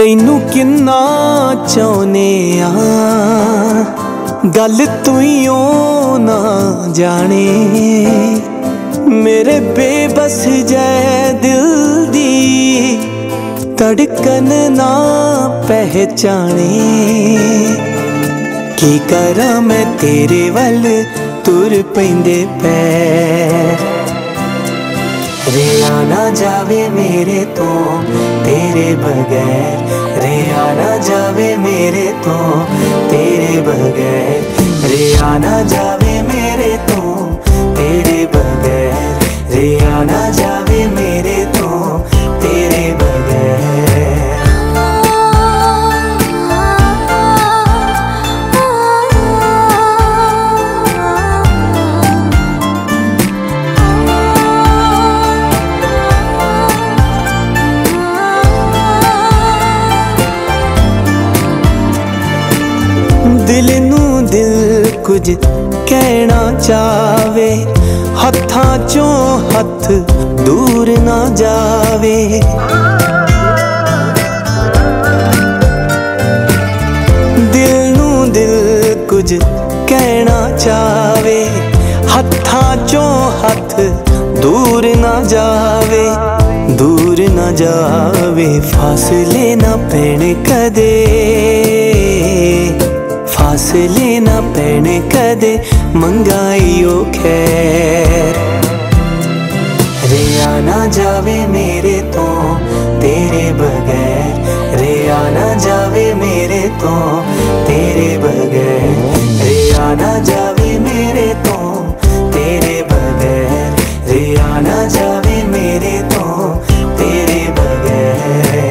तैनू किन्ना चाहने आ गल तुइयों ना जाने मेरे बेबस जै दिल दी धड़कन ना पहचाने की करा मैं तेरे वल तुर पैंदे पैर रिया ना जावे मेरे तो तेरे बगैर रिया ना जावे मेरे तो तेरे बगैर रिया ना जावे मेरे तो तेरे बगैर रिया ना जावे मेरे तो तेरे बगैर। दिल नू दिल कुछ कहना चावे हत्थां चों हथ दूर ना जावे दिल नू दिल कुछ कहना चावे हत्थां चों हथ दूर ना जावे दूर ना जावे फासले ना पैण कदे फासले ना पैने कदे मंगाइयो खैर रिया ना जावे मेरे तो तेरे बगैर रिया ना जावे मेरे तो तेरे बगैर रिया ना जावे मेरे तो तेरे बगैर रिया ना जावे मेरे तो तेरे बगैर।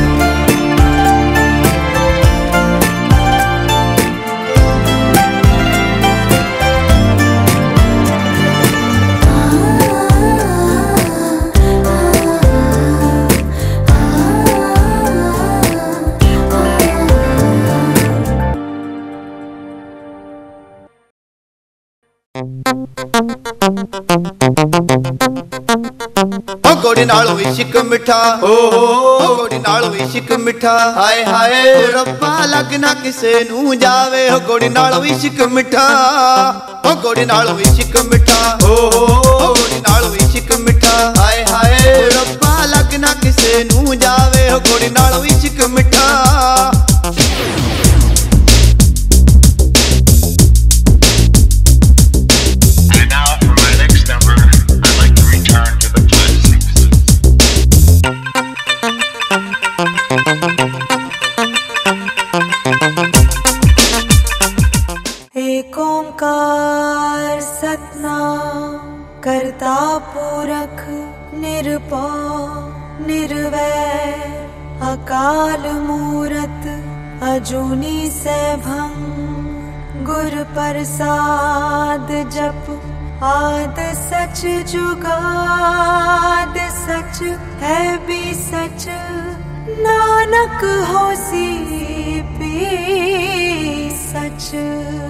गोड़ी नालों इश्क मिठा ओ गोड़ी नालों इश्क मिठा हाय हाय रब्बा लगना किसे नू जावे हो गोड़ी नालों इश्क मिठा ओ गोड़ी नालों इश्क मिठा ओ गोड़ी नालों इश्क मिठा हाय हाय रब्बा लगना किसे नू जावे हो गोड़ी नालों इश्क मिठा। एक ओंकार सतनाम करता पुरख निरभौ निर्वैर अकाल मूरत अजूनी सैभं गुर प्रसाद जप आद सच जुगाद सच है भी सच नानक होसी भी सच।